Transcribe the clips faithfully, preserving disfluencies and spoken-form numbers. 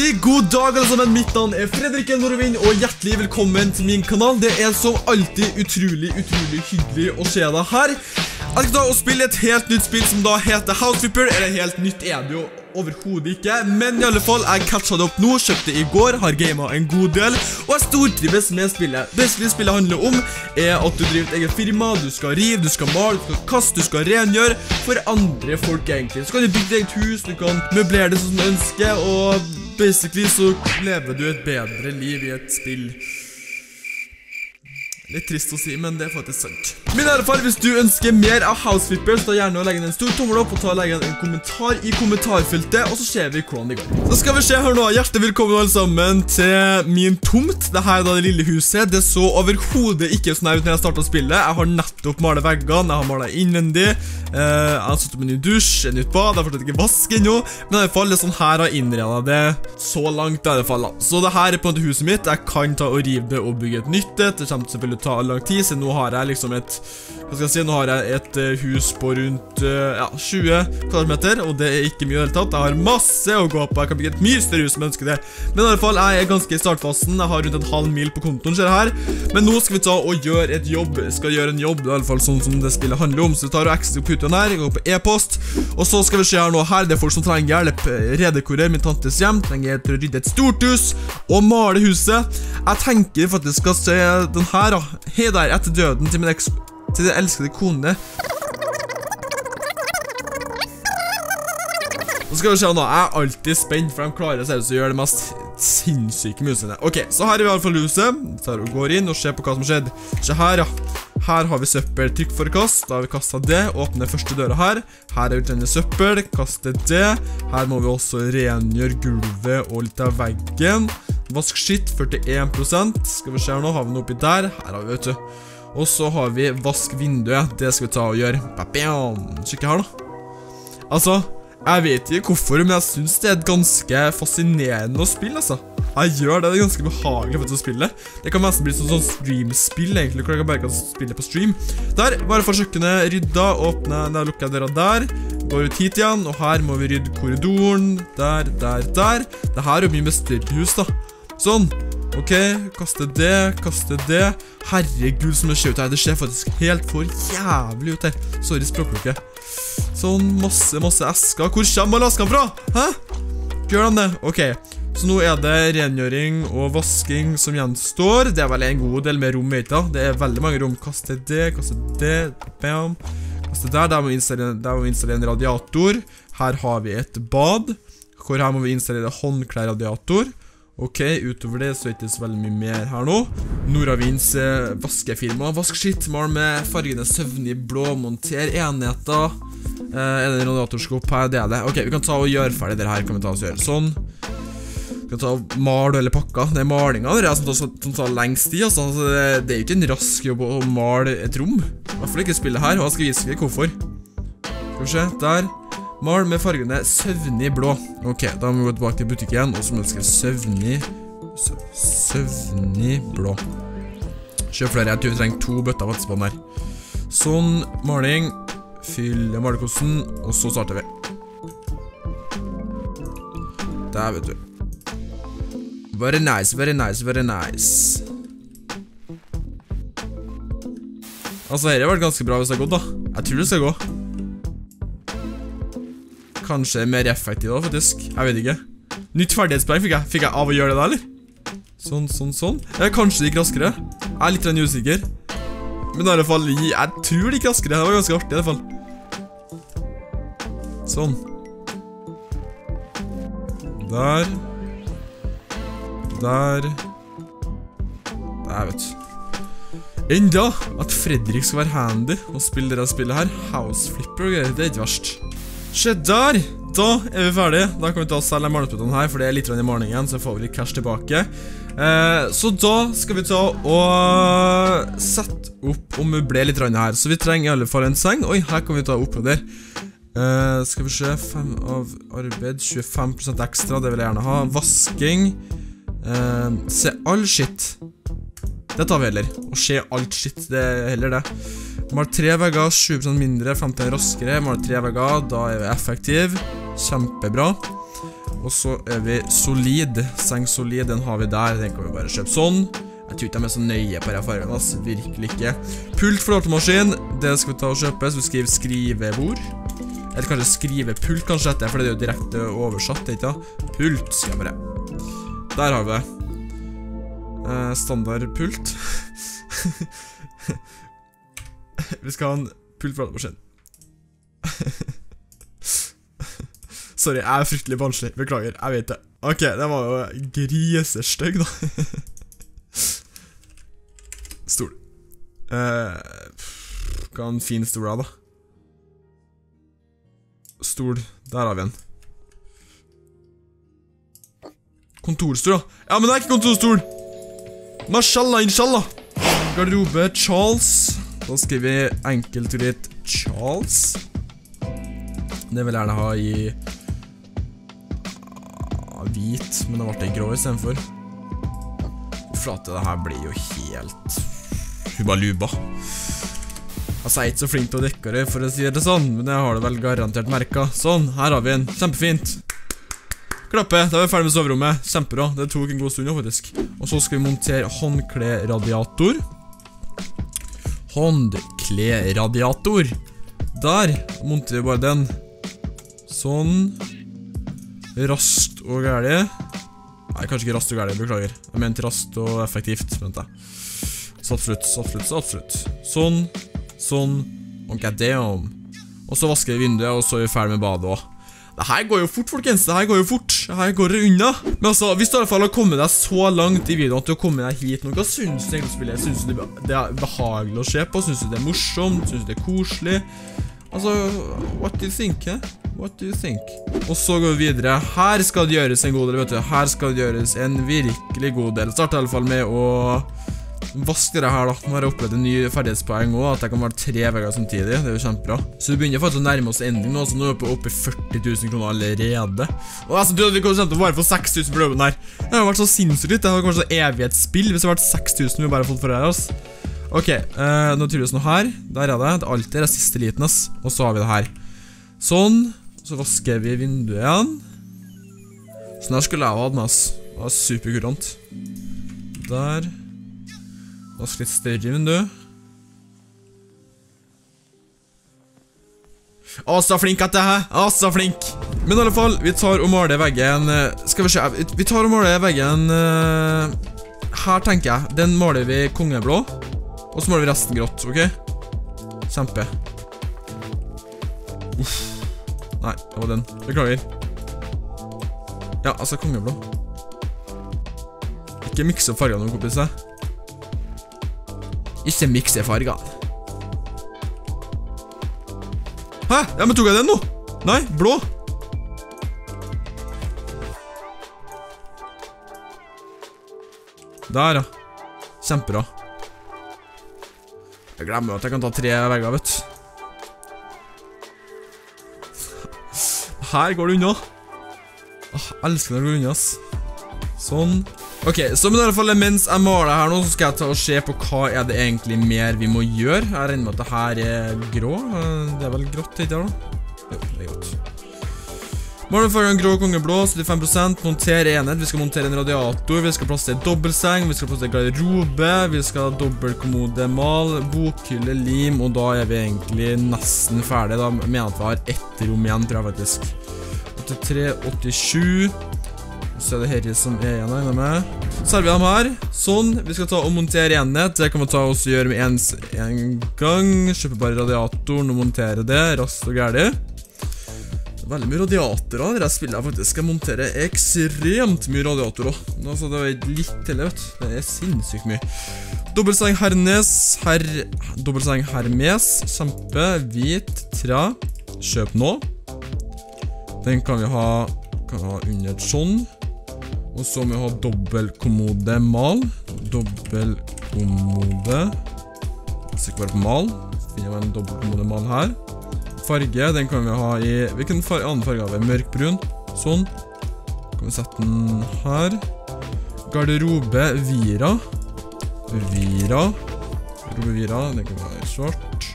Riktig god dag alle sammen, mitt navn er Fredrik Norvin, og hjertelig velkommen til min kanal. Det er som alltid utrolig, utrolig hyggelig å se deg her. Jeg skal ta og spille et helt nytt spill som da heter House Flipper, eller helt nytt er det jo overhodet ikke. Men i alle fall, jeg catchet det opp nå, kjøpte i går, har gamet en god del, og jeg stortrives med spillet. Det spillet handler om er at du driver et eget firma, du skal rive, du skal male, du skal kaste, du skal rengjøre for andre folk egentlig. Så kan du bygge deg et hus, du kan møblere det som du ønsker, og basically så lever du et bedre liv i et spill. Litt trist å si, men det er faktisk sant. Men i alle fall, hvis du ønsker mer av House Flipper, så ta gjerne å legge en stor tommel opp og ta og legge en kommentar i kommentarfeltet, og så ser vi hvordan det går. Så skal vi se her nå, hjertelig velkommen alle sammen til min tomt. Dette er da det lille huset. Det så overhodet ikke sånn her ut når jeg startet spillet. Jeg har nettopp malet veggene, jeg har malet innvendig, uh, jeg har satt opp en ny dusj, en nytt bad, jeg har fortsatt ikke vask ennå, men i alle fall, det er sånn her har innredet det så langt i alle fall da. Så det her er på en måte huset mitt. Jeg kan ta og rive det og bygge et nytt. Det kommer selvfølgelig ta lang tid, så nå har jeg liksom et, hva skal jeg si, nå har jeg et uh, hus på rundt uh, ja, tjue kvadratmeter, og det er ikke mye i hele tatt. Jeg har masse å gå på, jeg kan bygge et mye større hus som jeg ønsker det. Men i alle fall, jeg er ganske i startfasen, jeg har rundt en halv mil på kontoen, ser jeg her. Men nå skal vi ta og gjøre et jobb, jeg skal gjøre en jobb, det er i alle fall sånn som det spillet handler om. Så vi tar og ekstra på puten her, går på e-post, og så skal vi se her nå her, det er folk som trenger hjelp, redekorer min tantes hjem, trenger til å rydde et stort hus, og male huset. Jeg tenker faktisk skal se den her da. Hei der, etter døden til min eks... til den elskede kone. Så skal vi se nå, jeg er alltid spent, for de klarer seg å gjøre det mest sinnssyke musene. Ok, så her er vi i alle fall huset. Vi tar og går inn og ser på hva som har skjedd. Se her, ja. Her har vi søppel, trykk for kast. Da har vi kastet det, åpner første døra her. Her er utlendet søppel, kastet det. Her må vi også rengjøre gulvet og litt av veggen. Vask skitt, førtien prosent. Skal vi se her nå, har vi noe oppi der. Her har vi, vet du. Og så har vi vask vinduet. Det skal vi ta og gjøre. Kikke her da. Altså, jeg vet ikke hvorfor, men jeg synes det er et ganske fascinerende å spille, altså. Jeg gjør det, det er ganske behagelig for å spille. Det kan nesten bli sånn, sånn stream-spill, egentlig, hvor jeg bare kan spille på stream. Der, bare for kjøkkenet rydda, åpne, der lukker jeg døra der. Går ut hit igjen, og her må vi rydde korridoren. Der, der, der. Det her er jo mye med større hus, da. Sånn. Ok, kaste det, kaste det. Herregud, som det ser ut her. Det ser faktisk helt for jævlig ut her. Sorry, språklukke. Sånn, masse, masse esker. Hvor kommer alle eskene fra? Hæ? Gjør de det? Ok. Så nå er det rengjøring og vasking som gjenstår. Det er vel en god del med rom, vet du. Det er veldig mange rom. Kaste det, kaste det. Bam. Kaste der. Der må vi installere, der må vi installere en radiator. Her har vi et bad. Hvor her må vi installere håndklærradiator. Ok, utover det så er det ikke så veldig mye mer her nå. Noravins eh, vaskefirma. Vask skitt, mal med fargene søvnig blå, monter enheter. Eh, er det en radiatorskop her? Det er det. Ok, vi kan ta og gjøre ferdig det her, kan vi ta og gjøre sånn. Vi kan ta og male eller pakka. Det er malinga, det er som tar, som tar lengst tid, altså. Det, det er jo ikke en rask jobb å male et rom. I hvert fall ikke spille her, og jeg skal vise deg hvorfor. Skal vi se, der. Mal med fargene søvnig blå. Ok, da må vi gå tilbake til butikk igjen, og så må vi skrive søvnig søv, Søvnig blå. Kjøp flere, jeg tror vi trenger to bøtter faktisk på den her. Sånn, maling. Fyll malekosten, og så starter vi. Der, vet du. Very nice, very nice, very nice. Altså, her har vært ganske bra hvis det har gått da. Jeg tror det skal gå. Kanskje mer effektiv da, faktisk. Jeg vet ikke. Nytt ferdighetspoeng fikk jeg. Fikk jeg av å gjøre det da, eller? Sånn, sånn, sånn. Eh, kanskje det gikk raskere. Jeg er litt usikker. Men i alle fall, jeg tror det gikk raskere. Det var ganske artig i alle fall. Sånn. Der. Der. Der, vet du. Enda at Fredrik skal være handy og spille det spillet her. House Flipper og greier, det er ikke verst. Se der, da er vi ferdig. Da kan vi ta og selge maleputene her, for det er litt i morgenen, så får vi litt cash tilbake. eh, Så da skal vi ta og sette opp og møblere litt her. Så vi trenger i alle fall en seng. Oi, her kan vi ta opp og der. eh, Skal vi se, fem av arbeid, tjuefem prosent ekstra, det vil jeg gjerne ha. Vasking. eh, Se all shit. Det tar vi heller. Og se alt shit, det er heller det. Mal tre vegger, sju prosent mindre, femten raskere. Mal tre vegger, da er vi effektiv. Kjempebra. Og så er vi solid. Seng solid, den har vi der. Den kan vi bare kjøpe sånn. Jeg tror ikke de er så nøye på denne fargen, ass. Virkelig ikke. Pult for datamaskin. Det skal vi ta og kjøpe. Så vi skriver skrivebord. Eller kanskje skrivepult, kanskje dette, for det er jo direkte oversatt, ikke da? Pult, skal jeg bare. Der har vi det. Eh, standard pult. Vi skal ha en pult for datamaskin. Sorry, jeg er fryktelig barnslig. Beklager, jeg vet det. Ok, det var jo grisestøgg, da. Stol. Eh, hva er en fin stol da, da? Stol, der har vi en. Kontorstol, da. Ja, men det er ikke kontorstol! Mashallah, inshallah! Garderobe, Charles. Da skriver vi enkelt og litt Charles. Det vil jeg gjerne ha i ah, hvit, men det ble det grå i stedet for. Flate, det her blir jo helt hubaluba. Altså, jeg er ikke så flink til å dekke for å si det sånn, men jeg har det vel garantert merket. Sånn, her har vi en. Kjempefint. Klappe, da er vi ferdig med soverommet. Kjempebra, det tok en god stund faktisk. Og så skal vi montere håndkleradiator. Håndkleradiator. Der monterer vi bare den. Sånn. Raskt og gærlig. Nei, kanskje ikke raskt og gærlig, beklager. Jeg mente raskt og effektivt, vent da. Satt slutt, satt slutt, satt slutt. Sånn, sånn, og goddamn. Og så vasker vi vinduet, og så er vi ferdig med badet også. Det her går jo fort, folkens, det her går jo fort. Det her går det unna. Men altså, hvis du i hvert fall har kommet deg så langt i videoen at du har kommet deg hit nå, hva synes du egentlig å spille? Synes du det er behagelig å se på? Synes du det er morsomt? Synes du det er koselig? Altså, what do you think, eh? What do you think? Og så går vi videre. Her skal det gjøres en god del, vet du. Her skal det gjøres en virkelig god del. Start i alle fall med å vaske det her da. Nå har jeg opplevd en ny ferdighetspoeng også, at jeg kan være tre vegger samtidig. Det er jo kjempebra. Så vi begynner faktisk å nærme oss ending nå, så nå er vi oppe i førti tusen kroner allerede. Og altså, du hadde vi kommet til å bare få seks tusen på jobben her. Det har vært så sinnssykt litt. Det har vært så evighetsspill hvis det har vært seks tusen vi bare har fått for her, ass. Ok, uh, nå tror vi oss noe her. Der er det. Det er alltid det siste liten, ass. Og så har vi det her. Sånn. Så vasker vi vinduet igjen. Sånn her skulle jeg ha hatt med, ass. Det var superkurant. Der. Vask litt større vindu. Å, så flink at det her. Å, så flink. Men i alle fall, vi tar og maler veggen. Skal vi se, vi tar og maler veggen. Her tenker jeg, den maler vi kongeblå. Og så maler vi resten grått, ok? Kjempe. Uff. Nei, det var den. Beklager. Ja, altså kongeblå. Ikke mikse opp fargene noen kompiser. Ikke mikse fargene. Hæ? Ja, men tok jeg den nå? Nei, blå. Der, ja. Kjempebra. Jeg glemmer at jeg kan ta tre vegger, vet du. Her går det unna. Åh, jeg elsker når det går unna, ass. Sånn. Ok, så men i alle fall mens jeg maler her nå, så skal jeg ta og se på hva er det egentlig mer vi må gjøre. Jeg regner med at det her er grå. Det er vel grått, ikke da? Jo, det er grått. Maler fargen grå, kongeblå, syttifem prosent. Montere enhet. Vi skal montere en radiator. Vi skal plassere dobbeltseng. Vi skal plassere garderobe. Vi skal ha dobbeltkommode mal, bokhylle, lim. Og da er vi egentlig nesten ferdig. Da mener jeg at vi har ett rom igjen, tror jeg faktisk. åttitre, åttisju. Så er det herre som er igjen, regner med. Så har vi dem her. Sånn. Vi skal ta og montere enhet. Det kan vi ta og gjøre med en, en gang. Kjøpe bare radiatoren og montere det. Raskt og gærlig. Veldig mye radiatorer. Det spiller jeg faktisk. Jeg monterer ekstremt mye radiatorer. Altså, det er litt til, vet du. Det er sinnssykt mye. Dobbeltseng Hernes. Her... Dobbeltseng Hermes. Kjempe. Hvit. Tre. Kjøp nå. Den kan vi ha... Kan vi ha under sånn. Og så må vi ha dobbeltkommode mal. Dobbeltkommode. Sikkert bare på mal. Finner vi en dobbeltkommode mal her. Farge, den kan vi ha i... Hvilken farge, annen farge har vi? Mørkbrun. Sånn. Kan vi sette den her. Garderobe Vira. Vira. Garderobe Vira, den kan vi ha i svart.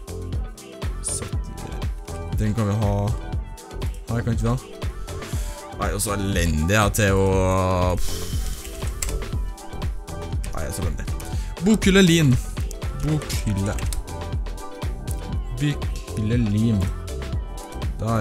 Den kan vi ha... Her kan ikke vi ha. Nei, og så elendig jeg til å... Nei, jeg er så elendig. Bokhylle lin. Bokhylle. Bokhylle lim. Der.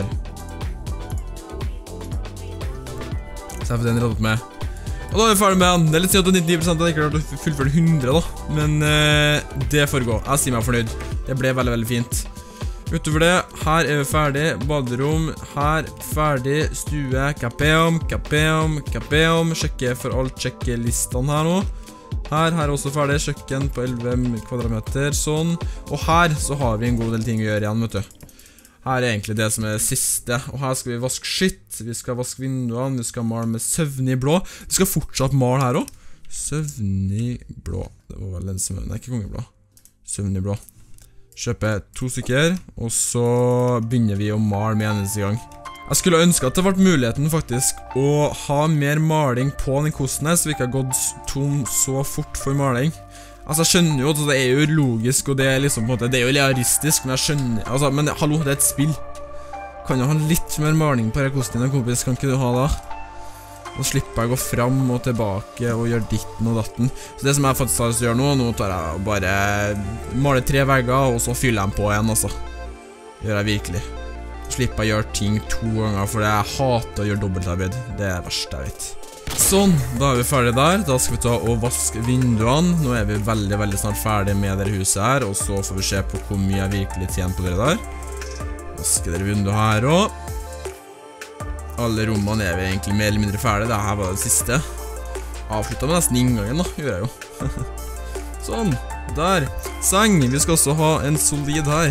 Så jeg får den rettet med. Og da er vi ferdig med den. Det er litt synd at nittionio prosent hadde ikke klart å fullføre hundre da. Men eh, det får gå. Jeg sier meg fornøyd. Det ble veldig, veldig fint. Utover det, her er vi ferdig. Baderom, her, ferdig. Stue, kapeom, kapeom, kapeom. Sjekke for alt, sjekke listene her nå. Her, her er også ferdig. Kjøkken på elleve kvadratmeter, sånn. Og her så har vi en god del ting å gjøre igjen, vet du. Her er egentlig det som er det siste. Og her skal vi vaske skitt. Vi skal vaske vinduene. Vi skal male med søvnig blå. Vi skal fortsatt male her også. Søvnig blå. Det var vel en søvnig, nei, ikke kongeblå. Søvnig blå. Kjøpe to stykker, og så begynner vi å male med eneste gang. Jeg skulle ønske at det ble muligheten faktisk å ha mer maling på den kosten her, så vi ikke har gått tom så fort for maling. Altså, jeg skjønner jo at det er jo logisk, og det er liksom på en måte, det er jo realistisk, men jeg skjønner, altså, men hallo, det er et spill. Kan jo ha litt mer maling på denne kosten din, kompis, kan ikke du ha da? Nå slipper jeg å gå fram og tilbake og gjøre ditten og datten. Så det som jeg faktisk har lyst til å gjøre nå, nå tar jeg bare male tre vegger, og så fyller jeg dem på igjen, altså. Det gjør jeg virkelig. Så slipper jeg å gjøre ting to ganger, for jeg hater å gjøre dobbeltarbeid. Det er det verste jeg vet. Sånn, da er vi ferdig der. Da skal vi ta og vaske vinduene. Nå er vi veldig, veldig snart ferdig med dette huset her, og så får vi se på hvor mye jeg virkelig tjener på dere der. Vaske dere vinduet her også. Alle rommene er vi egentlig mer eller mindre ferdig. Dette var det siste. Avsluttet med nesten inngangen da, gjør jeg jo. Sånn, der. Seng, vi skal også ha en solid her.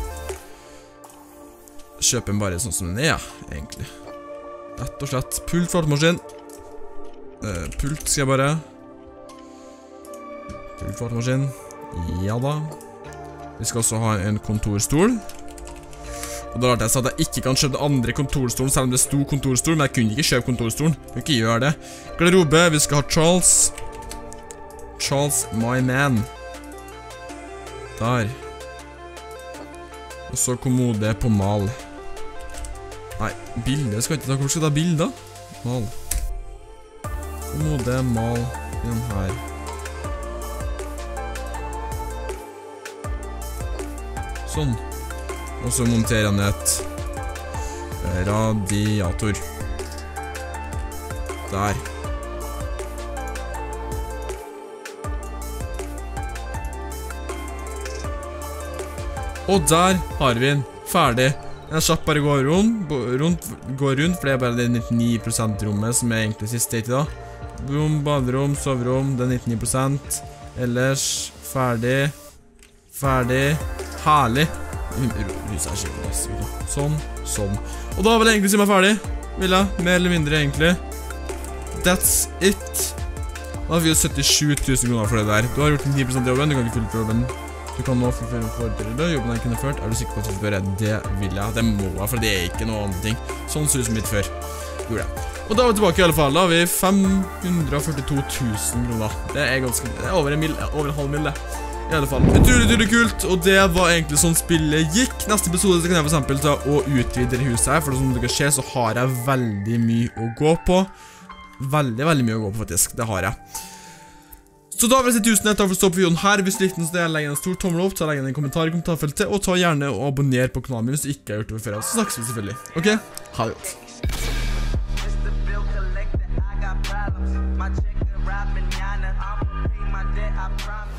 Kjøp den bare sånn som den er, egentlig. Rett og slett. Pult flatmaskin. Uh, pult skal jeg bare. Pult flatmaskin. Ja da. Vi skal også ha en kontorstol. Og da lærte jeg seg at jeg ikke kan kjøpe den andre kontorstolen, selv om det sto kontorstol, men jeg kunne ikke kjøpe kontorstolen. Jeg kunne ikke gjøre det. Garderobe, vi skal ha Charles. Charles, my man. Der. Og så kommode på mal. Nei, bilder skal jeg ikke ta. Hvor skal jeg ta bilder? Mal. Kommode, mal. Den her. Sånn. Og så monterer jeg ned et radiator. Der. Og der har vi den ferdig. Jeg slapp bare gå rundt, rundt, gå rundt, for det er bare det nittionio prosent rommet som er egentlig siste sted i dag. Rom, baderom, soverom, det er nittionio prosent. Ellers, ferdig. Ferdig. Herlig. Huset er skikkelig. Sånn, sånn. Og da vil jeg egentlig si meg ferdig. Vil jeg, mer eller mindre egentlig. That's it. Da har vi jo syttisju tusen kroner for det der. Du har gjort ni prosent av jobben, du kan ikke fullføre jobben. Du kan nå fullføre forbedre jobben jeg kunne ført. Er du sikker på at du skal gjøre det? Vil jeg. Det må jeg, for det er ikke noe annet ting. Sånn ser ut som mitt før. Gjorde jeg. Og da er vi tilbake i alle fall. Da har vi fem hundre og førtito tusen kroner. Det er ganske, det er over en mil, over en halv mil det. I alle fall. Utrolig, utrolig kult, og det var egentlig sånn spillet gikk. Neste episode så kan jeg for eksempel ta og utvide det huset her, for som dere ser så har jeg veldig mye å gå på. Veldig, veldig mye å gå på faktisk, det har jeg. Så da vil jeg si tusen takk for å stå på videoen her. Hvis du likte den, så legg en stor tommel opp, så legg en kommentar i kommentarfeltet, og ta gjerne og abonner på kanalen min hvis du ikke har gjort det før. Så snakkes vi selvfølgelig. Ok? Ha det godt.